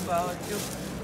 abba hagyjuk.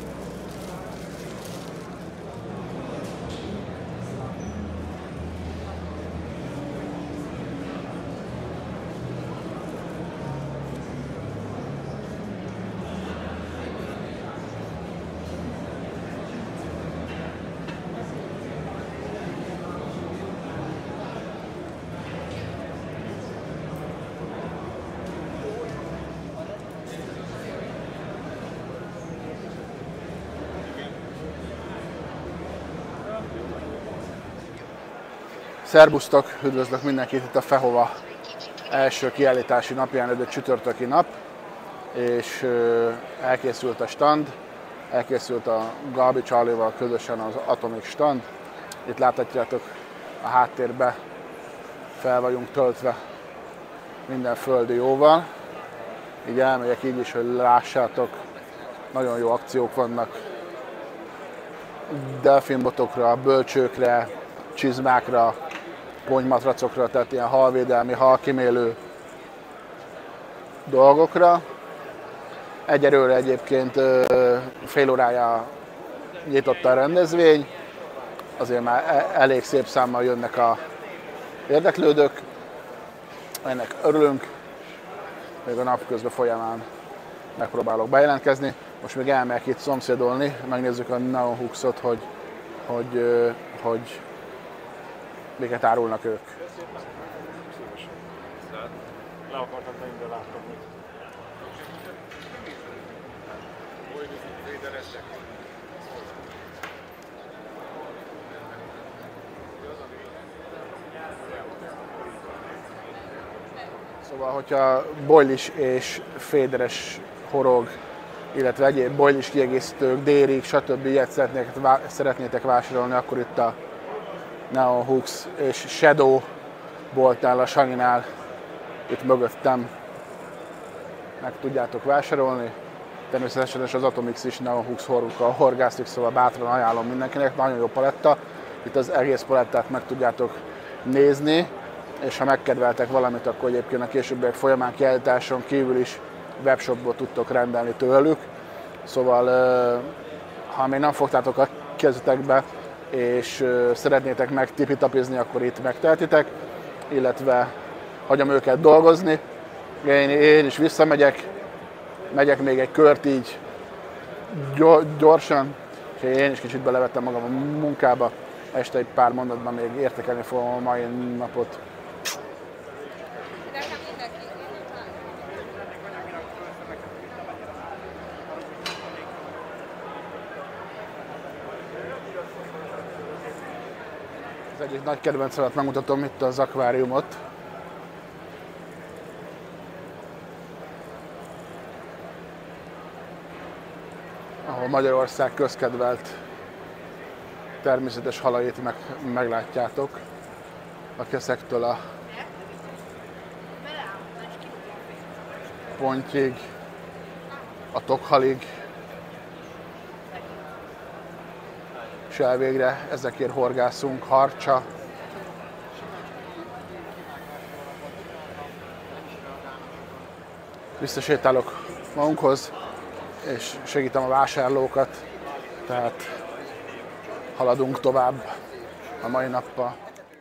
Szerbusztok, üdvözlök mindenkit itt a Fehova első kiállítási napján, ez egy csütörtöki nap, és elkészült a stand, elkészült a Gabi Charlie-val közösen az Atomic stand. Itt láthatjátok a háttérbe fel vagyunk töltve minden földi jóval. Így elmegyek így is, hogy lássátok, nagyon jó akciók vannak delfinbotokra, bölcsőkre, csizmákra, ponymatracokra, tehát ilyen halvédelmi, halkimélő dolgokra. Egyelőre egyébként fél órája nyitott a rendezvény, azért már elég szép számmal jönnek a érdeklődők, ennek örülünk, még a napközben folyamán megpróbálok bejelentkezni. Most még elmegyek itt szomszédolni, megnézzük a Neon Hooks-ot, hogy miket árulnak ők. Le akartam tenni, de láttam, hogy... Szóval, hogyha boilis és féderes horog, illetve egyéb boilis kiegészítők, dérik, stb. Ilyet szeretnétek vásárolni, akkor itt a Neon Hooks és Shadow boltnál, a Saninál, itt mögöttem meg tudjátok vásárolni. Természetesen az Atomic is Neon Hooks horgokkal horgászik, szóval bátran ajánlom mindenkinek, nagyon jó paletta. Itt az egész palettát meg tudjátok nézni, és ha megkedveltek valamit, akkor egyébként a későbbiek folyamán kiállításon kívül is webshopból tudtok rendelni tőlük. Szóval ha még nem fogtátok a kezetekbe, és szeretnétek meg tipitapizni, akkor itt megtehetitek, illetve hagyom őket dolgozni. Én is visszamegyek, megyek még egy kört így gyorsan, és én is kicsit belevettem magam a munkába. Este egy pár mondatban még értékelni fogom a mai napot. Az egyik nagy kedvencemet megmutatom, itt az akváriumot. Ahol Magyarország közkedvelt természetes halait meglátjátok. A keszektől a pontyig, a tokhalig, és elvégre ezekért horgászunk, harcsa. Visszasétálok magunkhoz, és segítem a vásárlókat, tehát haladunk tovább a mai nappal.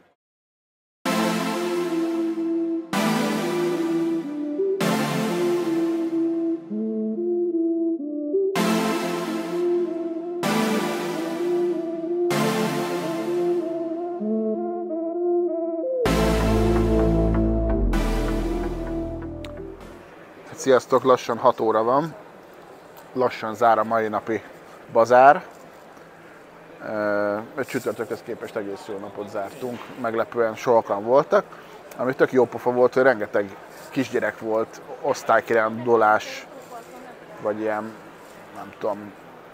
Sziasztok, lassan 6 óra van, lassan zár a mai napi bazár. Egy csütörtökhöz képest egész jó napot zártunk, meglepően sokan voltak. Ami tök jó pofa volt, hogy rengeteg kisgyerek volt, osztálykirándulás, vagy ilyen, nem tudom,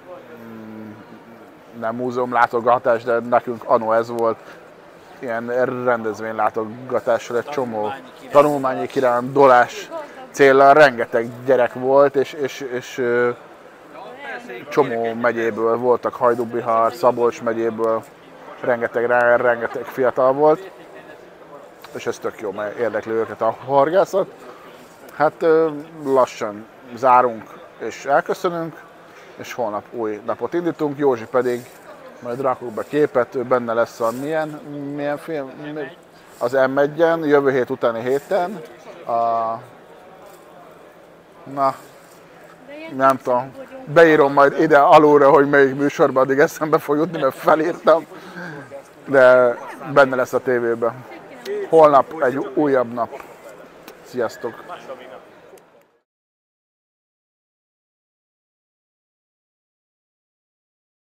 nem múzeumlátogatás, de nekünk anno ez volt, ilyen rendezvénylátogatással egy csomó tanulmányi kirándulás céllal rengeteg gyerek volt, és csomó megyéből voltak, Hajdú-Bihar, Szabolcs megyéből, rengeteg fiatal volt, és ez tök jó, mert érdekli őket a horgászat. Hát lassan zárunk és elköszönünk, és holnap új napot indítunk. Józsi pedig majd rakok be képet, ő benne lesz a milyen film? Az M1-en, jövő hét utáni héten. Nem tudom, beírom majd ide alulra, hogy melyik műsorban, addig eszembe fog jutni, mert felírtam, de benne lesz a tévében. Holnap egy újabb nap. Sziasztok!